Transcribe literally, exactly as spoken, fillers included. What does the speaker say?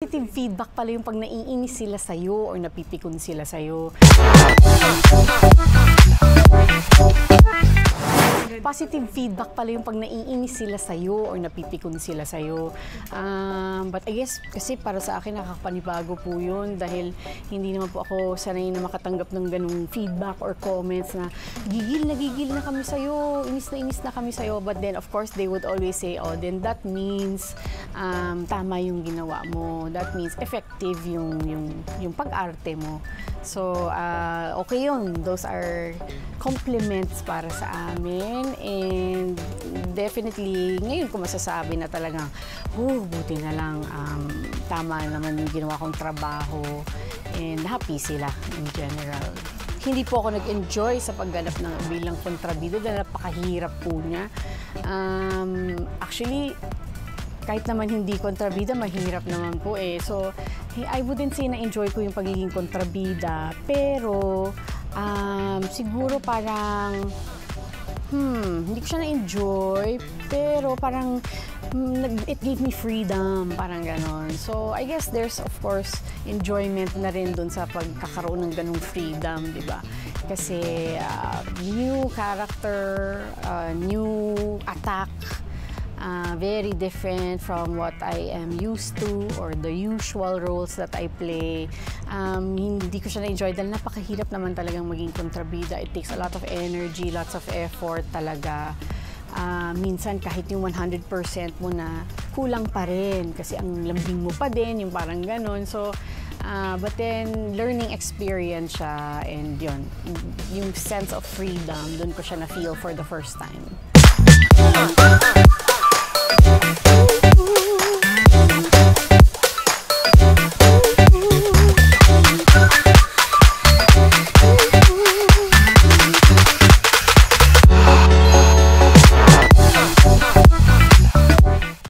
Positive feedback pala yung pag naiinis sila sa'yo or napipikon sila sa'yo. Positive feedback pala yung pag naiinis sila sa'yo or napipikon sila sa'yo. Um, but I guess kasi para sa akin nakakapanibago po yun dahil hindi naman po ako sanay na makatanggap ng ganung feedback or comments na gigil na gigil na kami sa'yo, inis na inis na kami sa'yo. But then of course they would always say, oh then that means um, tama yung ginawa mo. That means effective yung, yung, yung pag-arte mo. So, uh, okay yun. Those are compliments para sa amin. And definitely, ngayon ko masasabi na talagang, oh, buti na lang, um, tama naman yung ginawa kong trabaho. And happy sila in general. Hindi po ako nag-enjoy sa pagganap ng bilang kontrabida dahil napakahirap po niya. Um, actually, kahit naman hindi kontrabida, mahirap naman po eh. So, I wouldn't say na-enjoy ko yung pagiging kontrabida. Pero, um, siguro parang, hmm, hindi ko siya na-enjoy. Pero parang, hmm, it gave me freedom, parang ganon. So, I guess there's, of course, enjoyment na rin dun sa pagkakaroon ng ganong freedom, di ba? Kasi, uh, new character, uh, new attack, Uh, very different from what I am used to or the usual roles that I play. Um, hindi ko siya na-enjoy dahil napakahirap naman talagang maging kontrabida. It takes a lot of energy, lots of effort talaga. Uh, minsan kahit yung one hundred percent mo na kulang pa rin kasi ang lambing mo pa din, yung parang ganon. So, uh, but then learning experience siya and yun, yung sense of freedom, dun ko siya na-feel for the first time.